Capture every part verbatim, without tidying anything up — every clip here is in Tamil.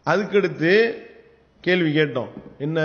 அதுக்கடுத்து கேள்வி கேட்டோம். என்ன?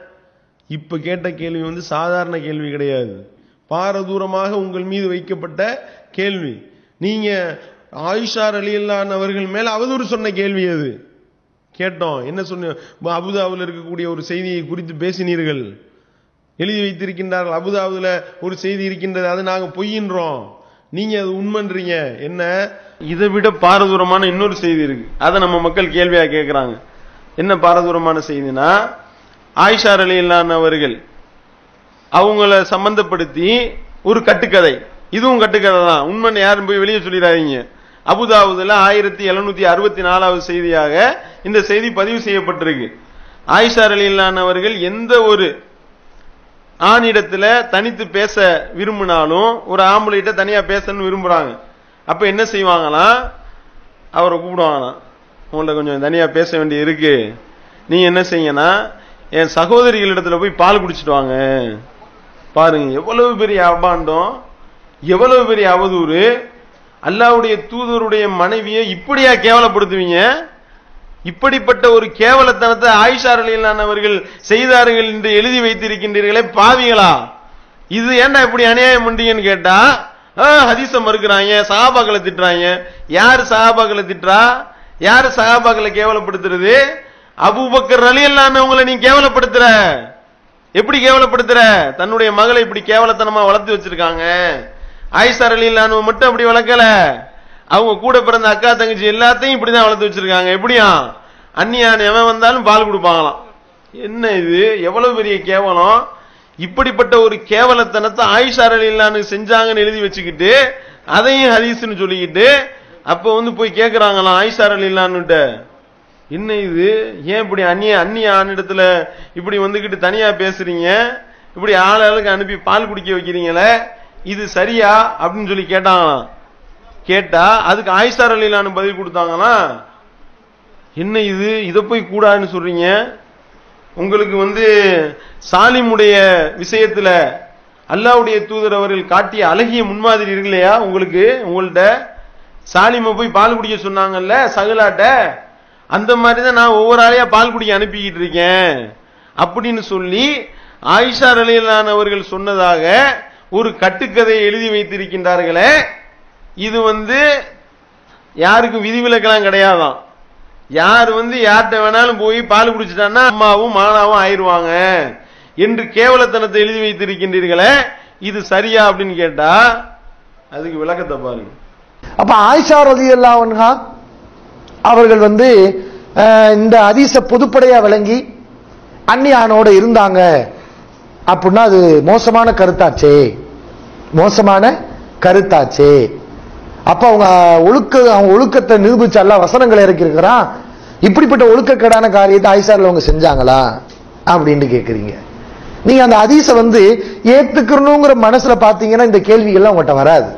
இப்ப கேட்ட கேள்வி வந்து சாதாரண கேள்வி கிடையாது, பாரதூரமாக உங்கள் மீது வைக்கப்பட்ட கேள்வி. நீங்க ஆயிஷா ரலியல்லாஹு அவர்கள் மேல அவதூறு சொன்ன கேள்வி அது. கேட்டோம். என்ன சொன்ன? அபுதாபுல இருக்கக்கூடிய ஒரு செய்தியை குறித்து பேசினீர்கள், எழுதி வைத்திருக்கின்றார்கள். அபுதாபுல ஒரு செய்தி இருக்கின்றது, அதை நாங்க பொய்யின்றோம், நீங்க அது உண்மைன்றீங்க. என்ன? இதை விட பாரதூரமான இன்னொரு செய்தி இருக்கு, அதை நம்ம மக்கள் கேள்வியா கேட்கிறாங்க. என்ன பாரதூரமான செய்தினா, ஆயிஷா ரலியல்லாஹு அவர்கள் அவங்கள சம்பந்தப்படுத்தி ஒரு கட்டுக்கதை, இதுவும் கட்டுக்கதை தான், உண்மை யாரும் போய் வெளியே சொல்லிடாதீங்க. அபுதாபுல ஆயிரத்தி எழுநூத்தி அறுபத்தி நாலாவது செய்தியாக இந்த செய்தி பதிவு செய்யப்பட்டிருக்கு. ஆயிஷா ரலியல்லாஹு அவர்கள் எந்த ஒரு ஆணிடத்துல தனித்து பேச விரும்பினாலும், ஒரு ஆம்பளைகிட்ட தனியா பேசணும்னு விரும்புறாங்க, அப்ப என்ன செய்வாங்களாம், அவரை கூப்பிடுவாங்களாம், உங்கள்ட்ட கொஞ்சம் தனியா பேச வேண்டிய இருக்கு, நீங்க என்ன செய்யனா என் சகோதரிகளிடத்துல போய் பால் குடிச்சிட்டு வாங்க. பாருங்க எவ்வளவு பெரிய அபாண்டம், எவ்வளவு பெரிய அவதூறு. அல்லாஹ்வுடைய தூதருடைய மனைவியை இப்படியா கேவலப்படுத்துவீங்க? இப்படிப்பட்ட ஒரு கேவலத்தனத்தை ஆயிஷா ரலியல்லாஹு அவர்கள் செய்தார்கள் என்று எழுதி வைத்திருக்கின்றீர்களே பாவிகளா, இது ஏன்டா இப்படி அநியாயம் பண்றீங்கன்னு கேட்டா ஹதீஸ மறுக்கிறாங்க, சஹாபாக்களை திட்டுறாங்க. யாரு சஹாபாக்களை திட்டுறா? யாரு சஹாபாக்களை கேவலப்படுத்துறது? அபூபக்கர் ரலியல்லாஹு அவங்களை நீ கேவலப்படுத்துற. எப்படி கேவலப்படுத்துற? தன்னுடைய மகளை இப்படி கேவலத்தனமா வளர்த்து வச்சிருக்காங்க. ஆயிஷா ரலியல்லாஹு மட்டும் அப்படி வளர்க்கல, அவங்க கூட பிறந்த அக்கா தங்கச்சி எல்லாத்தையும் இப்படிதான் வளர்த்து வச்சிருக்காங்க. எப்படியா? அந்நியான எவன் வந்தாலும் பால் கொடுப்பாங்களாம். என்ன இது? எவ்வளவு பெரிய கேவலம்! இப்படிப்பட்ட ஒரு கேவலத்தனத்தை ஆயிஷா ரலியல்லாஹு செஞ்சாங்கன்னு எழுதி வச்சுக்கிட்டு அதையும் ஹதீஸ்னு சொல்லிக்கிட்டு அப்ப வந்து போய் கேட்கிறாங்களாம் ஆயிஷா ரலியல்லாஹுட்ட, என்ன இது? ஏன் இப்படி அந்நிய அந்நிய ஆணிடத்துல இப்படி வந்துகிட்டு தனியா பேசுறீங்க, இப்படி ஆளுக்கு அனுப்பி பால் குடிக்க வைக்கிறீங்களே, இது சரியா அப்படின்னு சொல்லி கேட்டாங்களாம். கேட்டா அதுக்கு ஆயிஷா ரலியல்லாஹு பதில் கொடுத்தாங்கன்னா, என்ன இது, இதை போய் கூடாதுன்னு சொல்றீங்க? உங்களுக்கு வந்து சாலிமுடைய விஷயத்துல அல்லாஹ்வுடைய தூதர் அவர்கள் காட்டிய அழகிய முன்மாதிரி இல்லையா உங்களுக்கு? உங்கள்ட்ட சாலிம போய் பால் குடிக்க சொன்னாங்கல்ல சகலாட்ட, அந்த மாதிரி தான் நான் ஒவ்வொரு ஆளையா பால் குடிக்க அனுப்பிக்கிட்டு இருக்கேன் அப்படின்னு சொல்லி ஆயிஷா ரலியல்லாஹு அவர்கள் சொன்னதாக ஒரு கட்டுக்கதையை எழுதி வைத்திருக்கின்றார்களே, இது வந்து யாருக்கும் விதிவிலக்கெல்லாம் கிடையாதான். யார் வந்து யார்கிட்ட வேணாலும் போய் பால் குடிச்சிட்டான்னா அம்மாவும் மானாவும் ஆயிடுவாங்க என்று கேவலத்தனத்தை எழுதி வைத்திருக்கின்றீர்களே, இது சரியா அப்படின்னு கேட்டா அதுக்கு விளக்கத்தை பாருங்க. அப்ப ஆயிஷா ரலியல்லாஹு அன்ஹா அவர்கள் வந்து இந்த ஹதீஸ பொதுப்படையா விளங்கி அந்நியானோட இருந்தாங்க அப்படின்னா அது மோசமான கருத்தாச்சே, மோசமான கருத்தாச்சே. அப்ப அவங்க ஒழுக்க அவங்க ஒழுக்கத்தை நிரூபிச்சு அல்ல வசனங்களை இறக்கி இருக்கிறான். இப்படிப்பட்ட ஒழுக்கக்கேடான காரியத்தை ஆயிஷால அவங்க செஞ்சாங்களா அப்படின்னு கேக்குறீங்க. நீங்க அந்த ஹதீஸ வந்து ஏத்துக்கணுங்கிற மனசுல பாத்தீங்கன்னா இந்த கேள்விகள்லாம் உங்கள்கிட்ட வராது.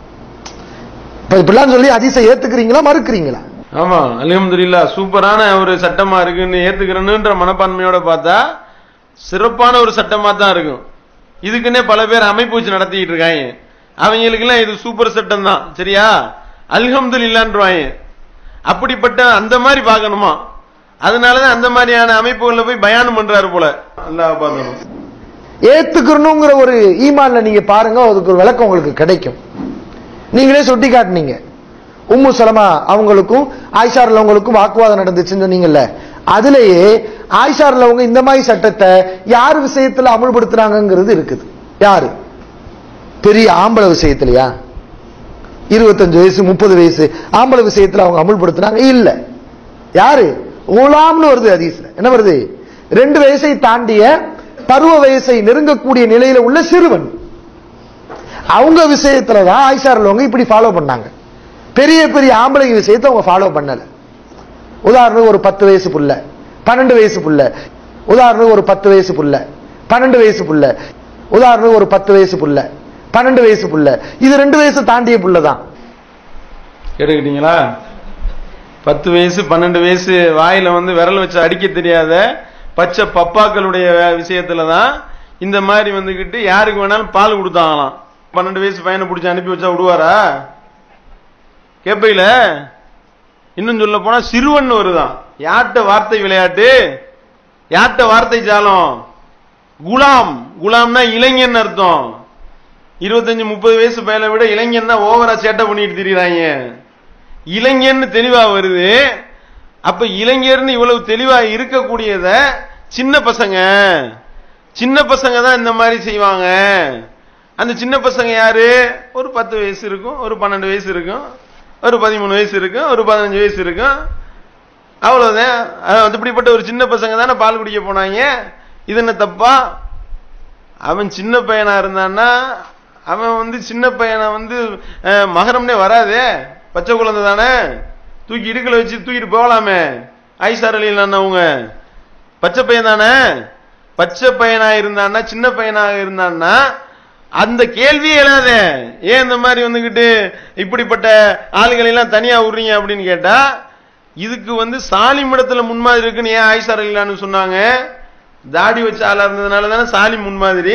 இப்படிலாம் சொல்லி ஹதீஸ ஏத்துக்கிறீங்களா மறுக்கிறீங்களா? ஆமா, அல்ஹம்துலில்லாஹ் சூப்பரான ஒரு சட்டமா இருக்குன்னு ஏத்துக்கிறேன்ற மனப்பான்மையோட பார்த்தா சிறப்பான ஒரு சட்டமா தான் இருக்கும். இதுக்குன்னே பல பேர் அமைப்பு வச்சு நடத்திட்டு இருக்காங்க. அவங்களுக்கு எல்லாம் இது சூப்பர் சட்டம் தான், சரியா, அல்ஹம்துலில்லாஹ்ன்றாங்க. அப்படிப்பட்ட அந்த மாதிரி பார்க்கணுமா? அதனாலதான் அந்த மாதிரியான அமைப்புகள்ல போய் பயானம் பண்றாரு போல. அல்லாஹ் பார்க்கணும். ஏத்துக்கணுங்கிற ஒரு ஈமான்ல நீங்க பாருங்க, அதுக்கு ஒரு விளக்கம் உங்களுக்கு கிடைக்கும். நீங்களே சுட்டி காட்டினீங்க, உம்மு சலமா அவங்களுக்கும் ஆயிஷா ரலியல்லாஹுக்கும் வாக்குவாதம் நடந்துச்சுன்னு சொன்னீங்கல்ல, அதுலயே ஆயிஷா ரலியல்லாஹு இந்த மாதிரி சட்டத்தை யார் விஷயத்துல அமல்படுத்துறாங்கிறது இருக்குது. யாரு? பெரிய ஆம்பளை விஷயத்திலயா? இருபத்தஞ்சு வயசு முப்பது வயசு ஆம்பளை விஷயத்துல அவங்க அமல்படுத்துறாங்க இல்ல. யாரு? ஊலாம்னு வருது ஹதீஸ்ல. என்ன வருது? ரெண்டு வயசை தாண்டிய பருவ வயசை நெருங்கக்கூடிய நிலையில உள்ள சிறுவன், அவங்க விஷயத்துலதான் ஆயிஷா ரலியல்லாஹு இப்படி ஃபாலோ பண்ணாங்க. பெரிய பெரிய ஆம்பளை விஷயத்தை அவங்க ஃபாலோ பண்ணல. உதாரணம் ஒரு பத்து வயசு புள்ள, பன்னெண்டு வயசு புள்ள, உதாரணம் ஒரு பத்து வயசு புள்ள, பன்னெண்டு வயசு புள்ள, உதாரணம் ஒரு பத்து வயசு புள்ள, பன்னெண்டு வயசு புள்ள, இது ரெண்டு வயசு தாண்டிய புள்ளதான். கேட்டுக்கிட்டீங்களா? பத்து வயசு பன்னெண்டு வயசு வாயில வந்து விரல் வச்சு அடிக்க தெரியாத பச்சை பப்பாக்களுடைய விஷயத்துலதான் இந்த மாதிரி வந்துகிட்டு யாருக்கு வேணாலும் பால் கொடுத்தாங்களாம். பன்னெண்டு வயசு பையனை பிடிச்சி அனுப்பி வச்சா விடுவாரா? கேப்பையில இன்னும் சொல்ல போனா சிறுவன் வருதான். யார்கிட்ட வார்த்தை விளையாட்டு, யார்கிட்ட வார்த்தை ஜாலம்? குலாம். குலாம்னா இளைஞன் அர்த்தம். இருபத்தஞ்சு முப்பது வயசு பையனை விட இளைஞன்னா ஓவரா சேட்டை பண்ணிட்டு திரிகிறாங்க. இளைஞன்னு தெளிவா வருது. அப்ப இளைஞர்னு இவ்வளவு தெளிவா இருக்கக்கூடியத சின்ன பசங்க சின்ன பசங்க தான் இந்த மாதிரி செய்வாங்க. அந்த சின்ன பசங்க யாரு? ஒரு பத்து வயசு இருக்கும், ஒரு பன்னெண்டு வயசு இருக்கும், ஒரு பதிமூணு வயசு இருக்கும், ஒரு பதினஞ்சு வயசு இருக்கும், அவ்வளவுதான். அப்படிப்பட்ட ஒரு சின்ன பசங்க தானே பால் குடிக்க போனாங்க. இது என்ன தப்பா? அவன் சின்ன பையனா இருந்தான்னா அவன் வந்து சின்ன பையனை வந்து மகரம்னே வராதே, பச்சை குழந்தை தானே, தூக்கி இடுக்கல வச்சு தூக்கிட்டு போகலாமே. ஐசார் அலிலான அவங்க பச்சை பையன் தானே. பச்சை பையனா இருந்தான்னா சின்ன பையனாக இருந்தான்னா அந்த கேள்வியே எழாதே. ஏன் இந்த மாதிரி வந்துகிட்டு இப்படிப்பட்ட ஆளுகளை எல்லாம் தனியா விடுறீங்க அப்படின்னு கேட்டா, இதுக்கு வந்து சாலிம் இடத்துல முன்மாதிரி இருக்குன்னு ஏன் ஐசார் அலிலான்னு சொன்னாங்க? தாடி வச்ச ஆளா இருந்ததுனால தானே சாலிம் முன்மாதிரி.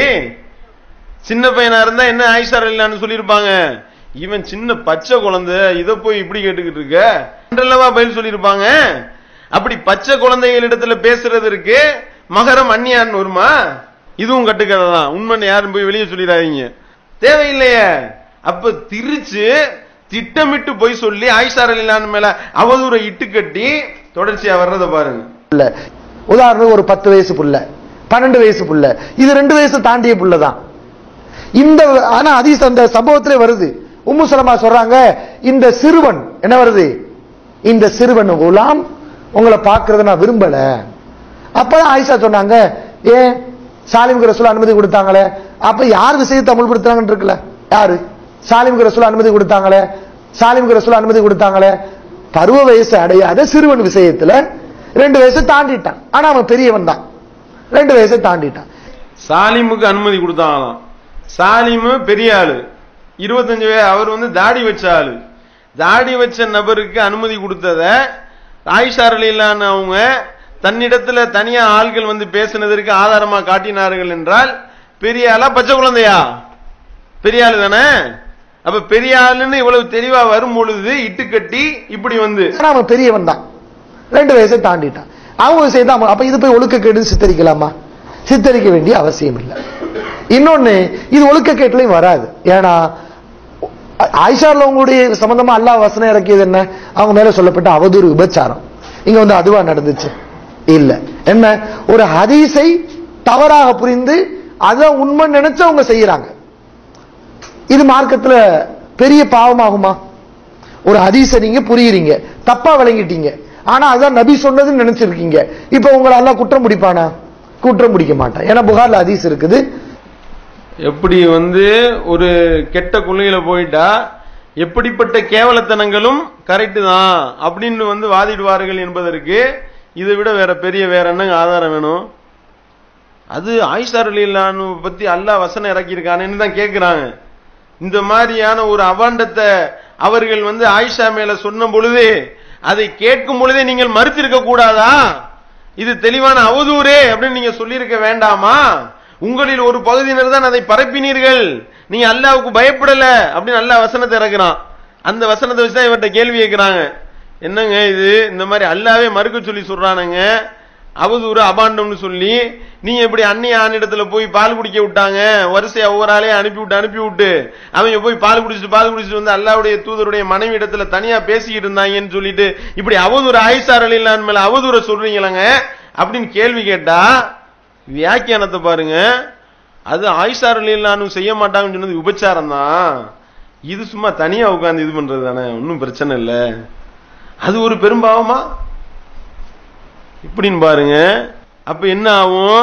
சின்ன பையனா இருந்தா என்ன ஐசார் அலிலான்னு சொல்லியிருப்பாங்க? இவன் சின்ன பச்சை குழந்தை, இதை போய் இப்படி கேட்டுக்கிட்டு இருக்க என்றல்லவா பதில் சொல்லியிருப்பாங்க. அப்படி பச்சை குழந்தைகள் இடத்துல பேசுறதற்கு மகரம் அந்நியான்னு வருமா? இதுவும் கட்டுக்கதை தான். உண்மைன்னு யாரும் போய் வெளியே சொல்லிடாதீங்க, தேவையில்லையே. அப்ப திரிச்சு திட்டமிட்டு போய் சொல்லி ஐசார் அலிலான் மேல அவதூறை இட்டு கட்டி தொடர்ச்சியா வர்றத பாருங்க. இல்ல உதாரணம் ஒரு பத்து வயசு புள்ள, பன்னெண்டு வயசு புள்ள, இது ரெண்டு வயசு தாண்டிய புள்ளதான். இந்த ஆனா ஹதீஸ் அந்த சம்பவத்திலே வருது. உம்மு சலமா சொல்றாங்க, இந்த சிறுவன் என்ன வருது, இந்த சிறுவன் குலாம் உங்களை பார்க்கறத நான் விரும்பல. அப்பதான் ஆயிஷா சொன்னாங்க, ஏன் சாலிமுக்கு ரசூல் அனுமதி கொடுத்தாங்களே, அப்ப யார் விஷயத்தை அமல்படுத்துறாங்கன்னு இருக்குல்ல, யாரு சாலிமுக்கு ரசூல் அனுமதி கொடுத்தாங்களே, சாலிமுக்கு ரசூல் அனுமதி கொடுத்தாங்களே. பருவ வயசு அடையாத சிறுவன் விஷயத்துல ரெண்டு வயசு தாண்டிட்டான், ஆனா அவன் பெரியவன் தான், ரெண்டு வயசை தாண்டிட்டான். சாலிமுக்கு அனுமதி கொடுத்தாங்களாம். சாலிமு பெரிய ஆளு, இருபத்தஞ்சு வயசு, அவர் வந்து தாடி வச்ச ஆளு. தாடி வச்ச நபருக்கு அனுமதி கொடுத்தத ஆயிஷா ரலியல்லாஹு அன்ஹா அவங்க தன்னிடத்துல தனியா ஆள்கள் வந்து பேசினதற்கு ஆதாரமா காட்டினார்கள் என்றால், பெரிய ஆளா பச்சை குழந்தையா? பெரிய ஆளு தானே. அப்ப பெரிய ஆளுன்னு இவ்வளவு தெளிவா வரும் பொழுது இட்டு கட்டி இப்படி வந்து அவன் பெரியவன் தான், ரெண்டு வயசை தாண்டிட்டான், அவங்க செய்தா. அப்ப இது போய் ஒழுக்க கேடு சித்தரிக்கலாமா? சித்தரிக்க வேண்டிய அவசியம் இல்லை. இன்னொன்னு, இது ஒழுக்க கேட்டுலையும் வராது. ஏன்னா ஆயிஷால உங்களுடைய சம்பந்தமா அல்லாஹ் வசனம் இறக்கியது என்ன? அவங்க மேல சொல்லப்பட்ட அவதூறு விபச்சாரம். இங்க வந்து அதுவா நடந்துச்சு இல்ல. என்ன, ஒரு ஹதீஸை தவறாக புரிந்து அத உண்மை நினைச்சு அவங்க செய்யறாங்க. இது மார்க்கத்துல பெரிய பாவமாகுமா? ஒரு ஹதீஸை நீங்க புரியுறீங்க, தப்பா விளங்கிட்டீங்க, ஆனா அதான் நபி சொன்னதுன்னு நினைச்சிருக்கீங்க. இப்ப உங்களை அல்லாஹ் குற்றம் முடிப்பானா? குற்றம் முடிக்க மாட்டான். ஏன்னா புகார்ல ஹதீஸ் இருக்குது. எப்படி வந்து ஒரு கெட்ட கொள்ளையில போயிட்டா எப்படிப்பட்ட கேவலத்தனங்களும் கரெக்ட் தான் அப்படின்னு வந்து வாதிடுவார்கள் என்பதற்கு இதை விட வேற பெரிய வேற என்ன ஆதாரம் வேணும்? அது ஆயிஷா ரலியல்லாஹு அன்ஹா பத்தி அல்லாஹ் வசனம் இறக்கியிருக்கானேன்னு தான் கேட்கிறாங்க. இந்த மாதிரியான ஒரு அவாண்டத்தை அவர்கள் வந்து ஆயிஷா மேல சொன்ன பொழுது, அதை கேட்கும் பொழுதே நீங்கள் மறுத்திருக்க கூடாதா? இது தெளிவான அவதூறு அப்படின்னு நீங்க சொல்லியிருக்க வேண்டாமா? உங்களில் ஒரு பகுதியினர் தான் அதை பரப்பினீர்கள், நீங்க அல்லாஹ்வுக்கு பயப்படல அப்படின்னு அல்லாஹ் வசனத்தை இறக்குறான். அந்த வசனத்தை வச்சுதான் இவர்கிட்ட கேள்வி கேட்கிறாங்க, என்னங்க இது இந்த மாதிரி அல்லாவே மறுக்க சொல்லி சொல்றானுங்க, அவதூறு அபாண்டம்னு சொல்லி, நீங்க இப்படி அந்நிய ஆணிடத்துல போய் பால் குடிக்க விட்டாங்க, வரிசையா ஒவ்வொரு ஆளையும் அனுப்பி விட்டு அனுப்பி விட்டு அவங்க போய் பால் குடிச்சிட்டு பால் குடிச்சிட்டு வந்து அல்லாஹ்வுடைய தூதருடைய மனைவி இடத்துல தனியா பேசிக்கிட்டு இருந்தாங்கன்னு சொல்லிட்டு இப்படி அவதூறு ஆயிஷா ரலியல்லாஹு அன்ஹா மேல அவதூற சொல்றீங்களங்க அப்படின்னு கேள்வி கேட்டா, வியாக்கியானத்தை பாருங்க. அது ஆயிஷா ரலியல்லாஹு அன்ஹா செய்ய மாட்டாங்கன்னு சொன்னது விபச்சாரம் தான், இது சும்மா தனியா உட்கார்ந்து இது பண்றது தானே, ஒன்னும் பிரச்சனை இல்லை, அது ஒரு பெரும்பாவமா இப்படின்னு பாருங்க. அப்ப என்ன ஆகும்?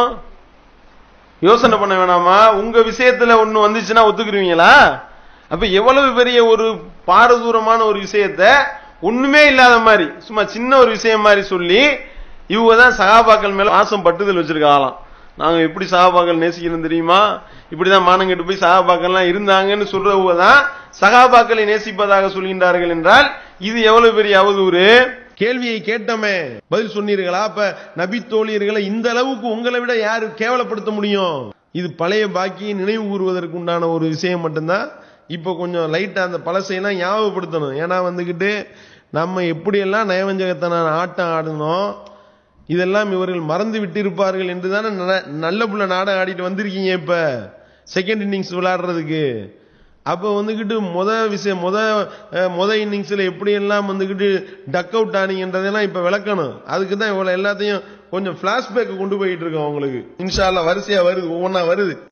யோசனை பண்ண வேணாமா? உங்க விஷயத்துல ஒண்ணு வந்துச்சுன்னா ஒத்துக்குருவீங்களா? அப்ப எவ்வளவு பெரிய ஒரு பாரதூரமான ஒரு விஷயத்த ஒண்ணுமே இல்லாத மாதிரி சும்மா சின்ன ஒரு விஷயம் மாதிரி சொல்லி இவங்க தான் சகாபாக்கள் மேல ஆசம் பட்டுதல் வச்சிருக்காங்களாம். நாங்க எப்படி சகாபாக்கள் நேசிக்கிறோம் தெரியுமா, இப்படிதான் மானங்கெட்டு போய் சகாபாக்கள்லாம் இருந்தாங்கன்னு சொல்றவங்க தான் சகாபாக்களை நேசிப்பதாக சொல்கின்றார்கள் என்றால் இது எவ்வளவு பெரிய அவதூறு? கேள்வியை கேட்டமே பதில் சொன்னீர்களா? அப்ப நபி தோழியர்களை இந்த அளவுக்கு உங்களை விட யாரு கேவலப்படுத்த முடியும்? இது பழைய பாக்கி நினைவு கூறுவதற்கு உண்டான ஒரு விஷயம் மட்டும்தான். இப்ப கொஞ்சம் லைட்டா அந்த பழசையெல்லாம் ஞாபகப்படுத்தணும். ஏன்னா வந்துகிட்டு நம்ம எப்படியெல்லாம் நயவஞ்சகத்தன ஆட்டம் ஆடணும் இதெல்லாம் இவர்கள் மறந்து விட்டு இருப்பார்கள் என்றுதானே நல்ல புள்ள நாடகம் ஆடிட்டு வந்திருக்கீங்க. இப்ப செகண்ட் இன்னிங்ஸ் விளையாடுறதுக்கு அப்ப வந்துகிட்டு முத விஷயம் முத முத இன்னிங்ஸ்ல எப்படி எல்லாம் வந்துகிட்டு டக் அவுட் ஆனீங்கன்றதெல்லாம் இப்ப விளக்கணும். அதுக்கு தான் இவ்வளவு எல்லாத்தையும் கொஞ்சம் பிளாஷ்பேக் கொண்டு போயிட்டு இருக்கோம் உங்களுக்கு. இன்ஷா அல்லாஹ் வரிசையா வருது, ஒவ்வொன்னா வருது.